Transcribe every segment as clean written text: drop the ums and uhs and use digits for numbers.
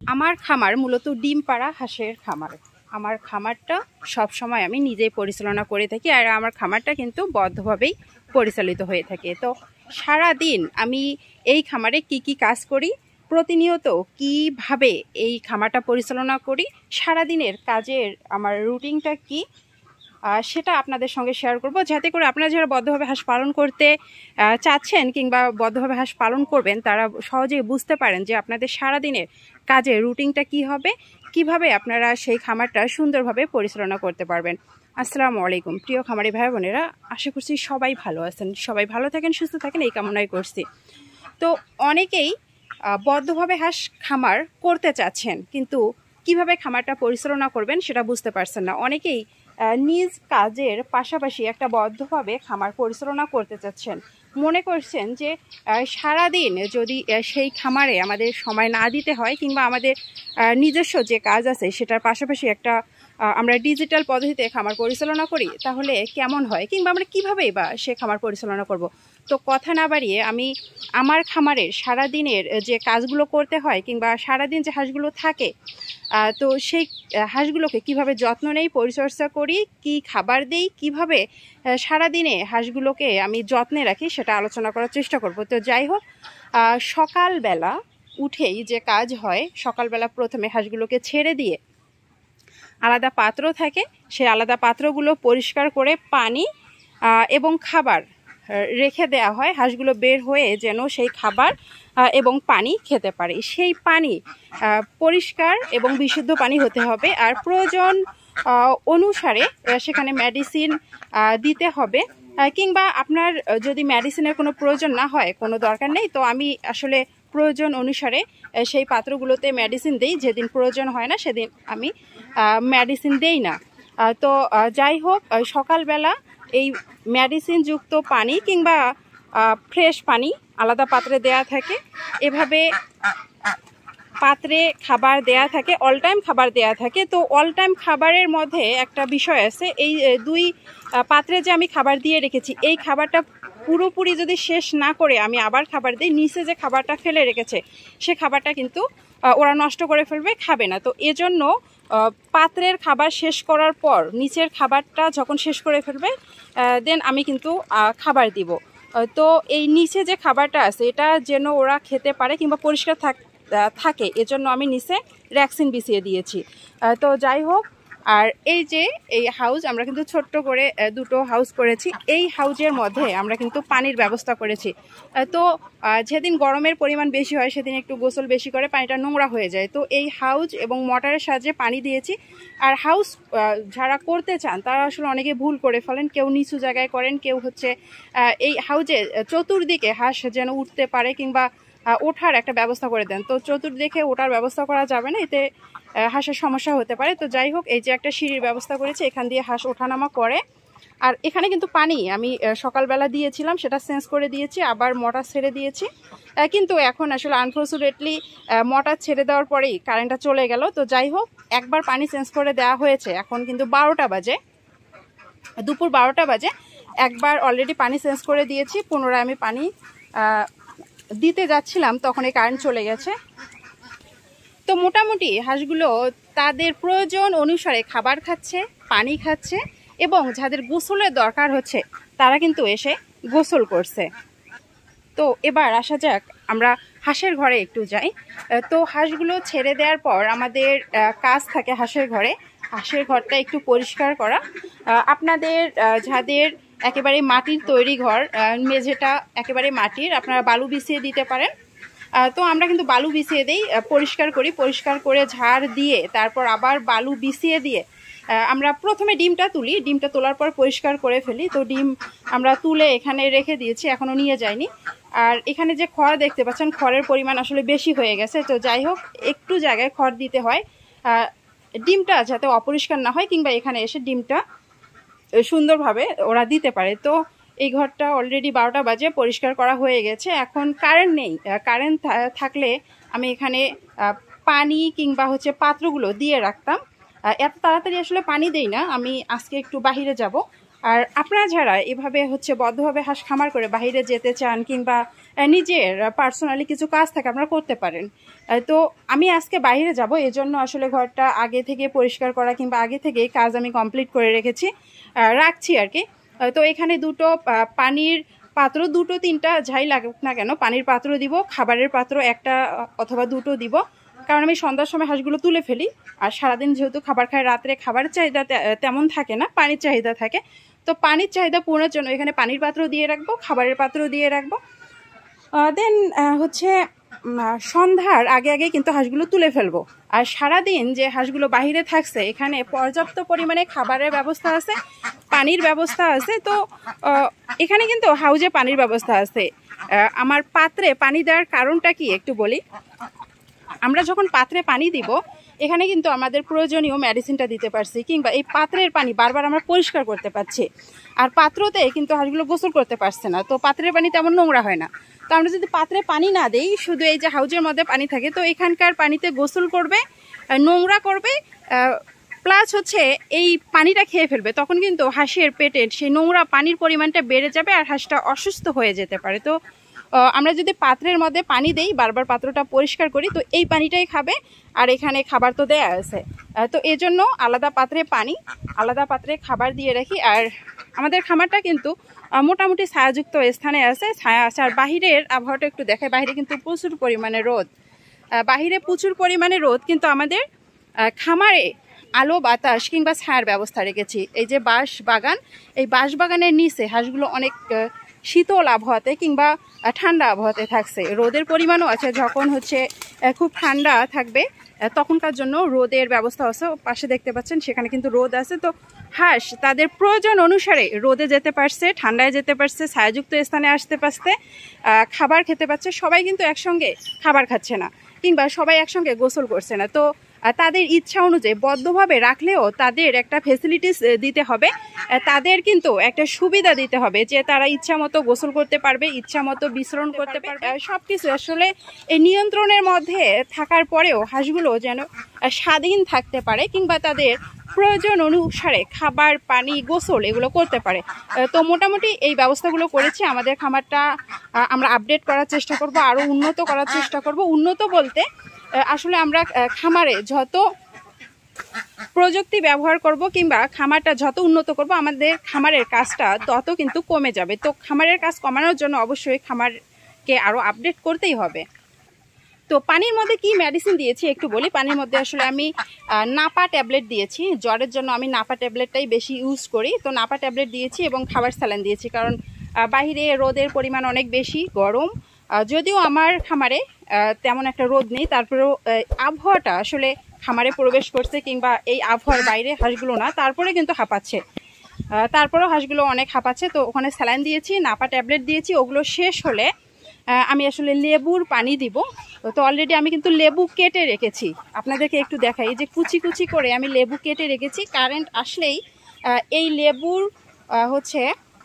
আমার খামার মূলত ডিম পাড়া হাঁসের খামার। আমার খামারটা সব সময় আমি নিজেই পরিচালনা করে থাকি, আর আমার খামারটা কিন্তু বদ্ধভাবেই পরিচালিত হয়ে থাকে। তো সারা দিন আমি এই খামারে কি কি কাজ করি, প্রতিনিয়ত কিভাবে এই খামারটা পরিচালনা করি, সারা দিনের কাজের আমার রুটিনটা কি, সেটা আপনাদের সঙ্গে শেয়ার করব, যাতে করে আপনারা যারা বদ্ধভাবে হাঁস পালন করতে চাচ্ছেন কিংবা বদ্ধভাবে হাঁস পালন করবেন তারা সহজেই বুঝতে পারেন যে আপনাদের সারাদিনের কাজের রুটিনটা কি হবে, কিভাবে আপনারা সেই খামারটা সুন্দরভাবে পরিচালনা করতে পারবেন। আসসালামু আলাইকুম প্রিয় খামারি ভাই বোনেরা, আশা করছি সবাই ভালো আছেন, সবাই ভালো থাকেন, সুস্থ থাকেন, এই কামনাই করছি। তো অনেকেই বদ্ধভাবে হাঁস খামার করতে চাচ্ছেন, কিন্তু কিভাবে খামারটা পরিচালনা করবেন সেটা বুঝতে পারছেন না। অনেকেই নিজ কাজের পাশাপাশি একটা বদ্ধভাবে খামার পরিচালনা করতে চাচ্ছেন, মনে করছেন যে সারাদিন যদি সেই খামারে আমাদের সময় না দিতে হয় কিংবা আমাদের নিজস্ব যে কাজ আছে সেটার পাশাপাশি একটা আমরা ডিজিটাল পদ্ধতিতে খামার পরিচালনা করি তাহলে কেমন হয়, কিংবা আমরা কীভাবেই বা সে খামার পরিচালনা করব। তো কথা না বাড়িয়ে আমি আমার খামারের সারাদিনের যে কাজগুলো করতে হয় কিংবা সারাদিন যে হাঁসগুলো থাকে, তো সেই হাঁসগুলোকে কিভাবে যত্ন নেই, পরিচর্যা করি, কি খাবার দিই, কিভাবে সারাদিনে হাঁসগুলোকে আমি যত্নে রাখি সেটা আলোচনা করার চেষ্টা করব। তো যাই হোক, সকালবেলা উঠেই যে কাজ হয়, সকালবেলা প্রথমে হাঁসগুলোকে ছেড়ে দিয়ে আলাদা পাত্র থাকে, সেই আলাদা পাত্রগুলো পরিষ্কার করে পানি এবং খাবার রেখে দেওয়া হয়, হাঁসগুলো বের হয়ে যেন সেই খাবার এবং পানি খেতে পারে। সেই পানি পরিষ্কার এবং বিশুদ্ধ পানি হতে হবে, আর প্রয়োজন অনুসারে সেখানে মেডিসিন দিতে হবে, কিংবা আপনার যদি মেডিসিনের কোনো প্রয়োজন না হয়, কোনো দরকার নেই, তো আমি আসলে প্রয়োজন অনুসারে সেই পাত্রগুলোতে মেডিসিন দিই, যেদিন প্রয়োজন হয় না সেদিন আমি মেডিসিন দেই না। তো যাই হোক, সকালবেলা এই মেডিসিনযুক্ত পানি কিংবা ফ্রেশ পানি আলাদা পাত্রে দেয়া থাকে, এভাবে পাত্রে খাবার দেয়া থাকে, অল টাইম খাবার দেয়া থাকে। তো অল টাইম খাবারের মধ্যে একটা বিষয় আছে, এই দুই পাত্রে যে আমি খাবার দিয়ে রেখেছি, এই খাবারটা পুরোপুরি যদি শেষ না করে আমি আবার খাবার দিই, নিচে যে খাবারটা ফেলে রেখেছে সে খাবারটা কিন্তু ওরা নষ্ট করে ফেলবে, খাবে না। তো এজন্য পাত্রের খাবার শেষ করার পর নিচের খাবারটা যখন শেষ করে ফেলবে দেন আমি কিন্তু খাবার দিব। তো এই নিচে যে খাবারটা আছে এটা যেন ওরা খেতে পারে কিংবা পরিষ্কার থাকে, এজন্য আমি নিচে ভ্যাকসিন বিছিয়ে দিয়েছি। তো যাই হোক, আর এই যে এই হাউস আমরা কিন্তু ছোট্ট করে দুটো হাউস করেছি, এই হাউজের মধ্যে আমরা কিন্তু পানির ব্যবস্থা করেছি। তো যেদিন গরমের পরিমাণ বেশি হয় সেদিন একটু গোসল বেশি করে পানিটা নোংরা হয়ে যায়, তো এই হাউজ এবং মোটরের সাহায্যে পানি দিয়েছি। আর হাউস যারা করতে চান তারা আসলে অনেকে ভুল করে ফেলেন, কেউ নিচু জায়গায় করেন, কেউ হচ্ছে এই হাউজে চতুর্দিকে হাঁস যেন উঠতে পারে কিংবা ওঠার একটা ব্যবস্থা করে দেন। তো চতুর্দিকে ওঠার ব্যবস্থা করা যাবে না, এতে হাঁসের সমস্যা হতে পারে। তো যাই হোক, এই যে একটা সিঁড়ির ব্যবস্থা করেছি, এখান দিয়ে হাঁস ওঠানামা করে। আর এখানে কিন্তু পানি আমি সকালবেলা দিয়েছিলাম, সেটা চেঞ্জ করে দিয়েছি, আবার মোটর ছেড়ে দিয়েছি। কিন্তু এখন আসলে আনফর্চুনেটলি মোটর ছেড়ে দেওয়ার পরেই কারেন্টটা চলে গেল। তো যাই হোক, একবার পানি চেঞ্জ করে দেওয়া হয়েছে, এখন কিন্তু 12টা বাজে, দুপুর 12টা বাজে। একবার অলরেডি পানি চেঞ্জ করে দিয়েছি, পুনরায় আমি পানি দিতে যাচ্ছিলাম তখন এই কারেন্ট চলে গেছে। তো মোটামুটি হাঁসগুলো তাদের প্রয়োজন অনুসারে খাবার খাচ্ছে, পানি খাচ্ছে, এবং যাদের গোসলের দরকার হচ্ছে তারা কিন্তু এসে গোসল করছে। তো এবার আসা যাক, আমরা হাঁসের ঘরে একটু যাই। তো হাঁসগুলো ছেড়ে দেওয়ার পর আমাদের কাজ থাকে হাঁসের ঘরটা একটু পরিষ্কার করা। আপনাদের যাদের একেবারে মাটির তৈরি ঘর, মেঝেটা একেবারে মাটির, আপনারা বালু বিছিয়ে দিতে পারেন। তো আমরা কিন্তু বালু বিছিয়ে দিই, পরিষ্কার করে ঝাড় দিয়ে তারপর আবার বালু বিছিয়ে দিয়ে আমরা প্রথমে ডিমটা তুলি, ডিমটা তোলার পর পরিষ্কার করে ফেলি। তো ডিম আমরা তুলে এখানে রেখে দিয়েছি, এখনও নিয়ে যাইনি। আর এখানে যে খড় দেখতে পাচ্ছেন, খড়ের পরিমাণ আসলে বেশি হয়ে গেছে। তো যাই হোক, একটু জায়গায় খড় দিতে হয় ডিমটা যাতে অপরিষ্কার না হয়, কিংবা এখানে এসে ডিমটা সুন্দরভাবে ওরা দিতে পারে। তো এই ঘরটা অলরেডি 12টা বাজে পরিষ্কার করা হয়ে গেছে। এখন কারেন্ট নেই, কারেন্ট থাকলে আমি এখানে পানি কিংবা হচ্ছে পাত্রগুলো দিয়ে রাখতাম। এত তাড়াতাড়ি আসলে পানি দেই না, আমি আজকে একটু বাহিরে যাব। আর আপনারা যারা এভাবে হচ্ছে বদ্ধভাবে হাঁস খামার করে বাহিরে যেতে চান কিংবা নিজের পার্সোনালি কিছু কাজ থাকে আপনারা করতে পারেন। তো আমি আজকে বাইরে যাব, এজন্য আসলে ঘরটা আগে থেকে পরিষ্কার করা কিংবা আগে থেকে কাজ আমি কমপ্লিট করে রাখছি আর কি। তো এখানে দুটো পানির পাত্র, দুটো তিনটা যাই লাগুক না কেন পানির পাত্র দিব, খাবারের পাত্র একটা অথবা দুটো দিব, কারণ আমি সন্ধ্যার সময় হাঁসগুলো তুলে ফেলি। আর সারাদিন যেহেতু খাবার খায়, রাত্রে খাবারের চাহিদা তেমন থাকে না, পানির চাহিদা থাকে। তো পানির চাহিদা পূরণের জন্য এখানে পানির পাত্র দিয়ে রাখবো, খাবারের পাত্র দিয়ে রাখবো। দেন হচ্ছে সন্ধ্যার আগে আগে কিন্তু হাঁসগুলো তুলে ফেলবো। আর সারাদিন যে হাঁসগুলো বাহিরে থাকছে, এখানে পর্যাপ্ত পরিমাণে খাবারের ব্যবস্থা আছে, পানির ব্যবস্থা আছে। তো এখানে কিন্তু হাউজে পানির ব্যবস্থা আছে। আমার পাত্রে পানি দেওয়ার কারণটা কি একটু বলি। আমরা যখন পাত্রে পানি দিব, এখানে কিন্তু আমাদের প্রয়োজনীয় মেডিসিনটা দিতে পারছি, কিংবা এই পাত্রের পানি বারবার আমরা পরিষ্কার করতে পারছি। আর পাত্রতে কিন্তু হাঁসগুলো গোসল করতে পারছে না, তো পাত্রের পানি তেমন নোংরা হয় না। তো আমরা যদি পাত্রে পানি না দেই, শুধু এই যে হাউজের মধ্যে পানি থাকে, তো এখানকার পানিতে গোসল করবে, নোংরা করবে, প্লাস হচ্ছে এই পানিটা খেয়ে ফেলবে। তখন কিন্তু হাঁসের পেটে সেই নোংরা পানির পরিমাণটা বেড়ে যাবে আর হাঁসটা অসুস্থ হয়ে যেতে পারে। তো আমরা যদি পাত্রের মধ্যে পানি দেই, বারবার পাত্রটা পরিষ্কার করি, তো এই পানিটাই খাবে। আর এখানে খাবার তো দেয়া আছে, তো এই জন্য আলাদা পাত্রে পানি, আলাদা পাত্রে খাবার দিয়ে রাখি। আর আমাদের খামারটা কিন্তু মোটামুটি ছায়াযুক্ত স্থানে আছে, ছায়া আছে। আর বাহিরের আবহাওয়াটা একটু দেখায়, বাহিরে কিন্তু প্রচুর পরিমাণে রোদ, বাহিরে প্রচুর পরিমাণে রোদ, কিন্তু আমাদের খামারে আলো বাতাস কিংবা ছায়ার ব্যবস্থা রেখেছি। এই যে বাঁশ বাগান, এই বাঁশ বাগানের নিচে হাঁসগুলো অনেক শীতল আবহাওয়াতে কিংবা ঠান্ডা আবহাওয়াতে থাকছে। রোদের পরিমাণও আছে, যখন হচ্ছে খুব ঠান্ডা থাকবে তখনকার জন্য রোদের ব্যবস্থা আছে। পাশে দেখতে পাচ্ছেন সেখানে কিন্তু রোদ আছে। তো হাঁস তাদের প্রয়োজন অনুসারে রোদে যেতে পারছে, ঠান্ডায় যেতে পারছে, ছায়াযুক্ত স্থানে আসতে পারছে, খাবার খেতে পারছে। সবাই কিন্তু একসঙ্গে খাবার খাচ্ছে না, কিংবা সবাই একসঙ্গে গোসল করছে না। তো তাদের ইচ্ছা অনুযায়ী বদ্ধভাবে রাখলেও তাদের একটা ফেসিলিটিস দিতে হবে, তাদের কিন্তু একটা সুবিধা দিতে হবে যে তারা ইচ্ছা মতো গোসল করতে পারবে, ইচ্ছা মতো বিশ্রণ করতে পারবে। সবকিছু আসলে এই নিয়ন্ত্রণের মধ্যে থাকার পরেও হাঁসগুলো যেন স্বাধীন থাকতে পারে, কিংবা তাদের প্রয়োজন অনুসারে খাবার, পানি, গোসল এগুলো করতে পারে। তো মোটামুটি এই ব্যবস্থাগুলো করেছি। আমাদের খামারটা আমরা আপডেট করার চেষ্টা করব, আরও উন্নত করার চেষ্টা করব। উন্নত বলতে আসলে আমরা খামারে যত প্রযুক্তি ব্যবহার করব কিংবা খামারটা যত উন্নত করব, আমাদের খামারের কাজটা তত কিন্তু কমে যাবে। তো খামারের কাজ কমানোর জন্য অবশ্যই খামারকে আরও আপডেট করতেই হবে। তো পানির মধ্যে কি মেডিসিন দিয়েছি একটু বলি। পানির মধ্যে আসলে আমি নাপা ট্যাবলেট দিয়েছি, জ্বরের জন্য আমি নাপা ট্যাবলেটটাই বেশি ইউজ করি। তো নাপা ট্যাবলেট দিয়েছি এবং খাবার স্যালাইন দিয়েছি, কারণ বাহিরে রোদের পরিমাণ অনেক বেশি, গরম। যদিও আমার খামারে তেমন একটা রোদ নেই, তারপরেও আবহাওয়াটা আসলে খামারে প্রবেশ করছে, কিংবা এই আবহাওয়ার বাইরে হাঁসগুলো না, তারপরে কিন্তু হাঁপাচ্ছে, তারপরেও হাঁসগুলো অনেক হাঁপাচ্ছে। তো ওখানে স্যালাইন দিয়েছি, নাপা ট্যাবলেট দিয়েছি। ওগুলো শেষ হলে আমি আসলে লেবুর পানি দিব। তো অলরেডি আমি কিন্তু লেবু কেটে রেখেছি, আপনাদেরকে একটু দেখাই। এই যে কুচি কুচি করে আমি লেবু কেটে রেখেছি। কারেন্ট আসলেই এই লেবুর হচ্ছে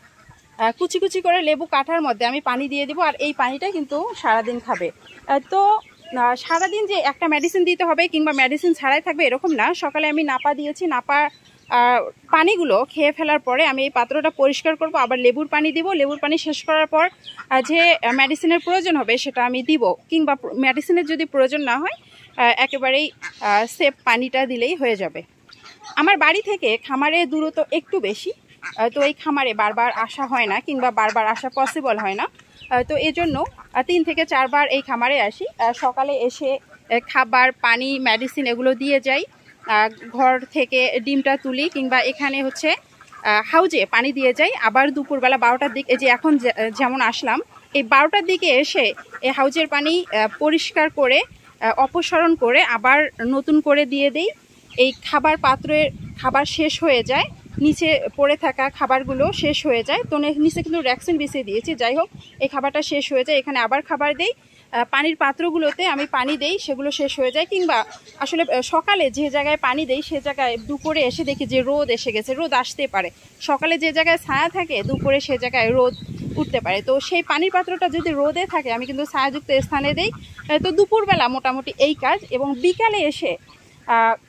কুচি কুচি করে লেবু কাটার মধ্যে আমি পানি দিয়ে দিব, আর এই পানিটা কিন্তু সারাদিন খাবে। তো সারাদিন যে একটা মেডিসিন দিতে হবে কিংবা মেডিসিন ছাড়াই থাকবে এরকম না। সকালে আমি নাপা দিয়েছি, নাপা পানিগুলো খেয়ে ফেলার পরে আমি এই পাত্রটা পরিষ্কার করব, আবার লেবুর পানি দিব। লেবুর পানি শেষ করার পর যে মেডিসিনের প্রয়োজন হবে সেটা আমি দিব, কিংবা মেডিসিনের যদি প্রয়োজন না হয় একেবারেই সেফ পানিটা দিলেই হয়ে যাবে। আমার বাড়ি থেকে খামারে দূরত্ব একটু বেশি, তো এই খামারে বারবার আসা হয় না, কিংবা বারবার আসা পসিবল হয় না। তো এজন্য 3 থেকে 4 বার এই খামারে আসি। সকালে এসে খাবার, পানি, মেডিসিন এগুলো দিয়ে যাই, ঘর থেকে ডিমটা তুলি, কিংবা এখানে হচ্ছে হাউজে পানি দিয়ে যাই। আবার দুপুরবেলা 12টার দিকে, এই যে এখন যেমন আসলাম, এই 12টার দিকে এসে এই হাউজের পানি পরিষ্কার করে অপসারণ করে আবার নতুন করে দিয়ে দিই। এই খাবার পাত্রের খাবার শেষ হয়ে যায়, নিচে পড়ে থাকা খাবারগুলো শেষ হয়ে যায়। তো নিচে কিন্তু র্যাকসিন বিছিয়ে দিয়েছি, যাই হোক এই খাবারটা শেষ হয়ে যায়, এখানে আবার খাবার দেই। পানির পাত্রগুলোতে আমি পানি দেই, সেগুলো শেষ হয়ে যায়। কিংবা আসলে সকালে যে জায়গায় পানি দেই সে জায়গায় দুপুরে এসে দেখি যে রোদ এসে গেছে, রোদ আসতে পারে। সকালে যে জায়গায় ছায়া থাকে দুপুরে সে জায়গায় রোদ উঠতে পারে। তো সেই পানির পাত্রটা যদি রোদে থাকে আমি কিন্তু ছায়াযুক্ত স্থানে দেই। তো দুপুরবেলা মোটামুটি এই কাজ, এবং বিকালে এসে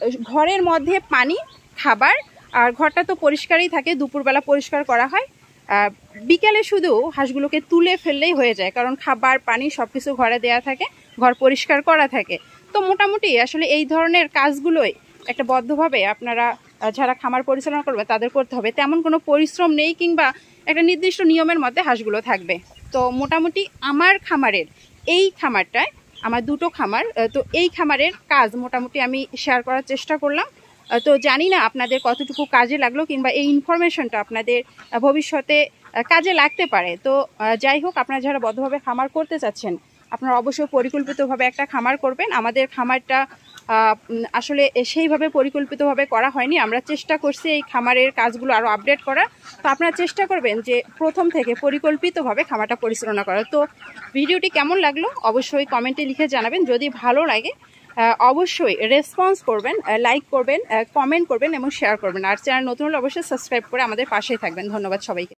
ঘরের মধ্যে পানি, খাবার, আর ঘরটা তো পরিষ্কারই থাকে, দুপুরবেলা পরিষ্কার করা হয়। বিকেলে শুধু হাঁসগুলোকে তুলে ফেললেই হয়ে যায়, কারণ খাবার পানি সব কিছু ঘরে দেওয়া থাকে, ঘর পরিষ্কার করা থাকে। তো মোটামুটি আসলে এই ধরনের কাজগুলোই একটা বদ্ধভাবে আপনারা যারা খামার পরিচালনা করবে তাদের করতে হবে। তেমন কোনো পরিশ্রম নেই কিংবা একটা নির্দিষ্ট নিয়মের মধ্যে হাঁসগুলো থাকবে। তো মোটামুটি আমার খামারের এই খামারটায়, আমার দুটো খামার, তো এই খামারের কাজ মোটামুটি আমি শেয়ার করার চেষ্টা করলাম। তো জানি না আপনাদের কতটুকু কাজে লাগলো কিংবা এই ইনফরমেশনটা আপনাদের ভবিষ্যতে কাজে লাগতে পারে। তো যাই হোক, আপনারা যারা বদ্ধভাবে খামার করতে চাচ্ছেন আপনারা অবশ্যই পরিকল্পিতভাবে একটা খামার করবেন। আমাদের খামারটা আসলে সেইভাবে পরিকল্পিতভাবে করা হয়নি, আমরা চেষ্টা করছি এই খামারের কাজগুলো আরও আপডেট করা। তো আপনারা চেষ্টা করবেন যে প্রথম থেকে পরিকল্পিতভাবে খামারটা পরিচালনা করা। তো ভিডিওটি কেমন লাগলো অবশ্যই কমেন্টে লিখে জানাবেন। যদি ভালো লাগে অবশ্যই রেসপন্স করবেন, লাইক করবেন, কমেন্ট করবেন এবং শেয়ার করবেন। আর চ্যানেল নতুন হলে অবশ্যই সাবস্ক্রাইব করে আমাদের পাশেই থাকবেন। ধন্যবাদ সবাইকে।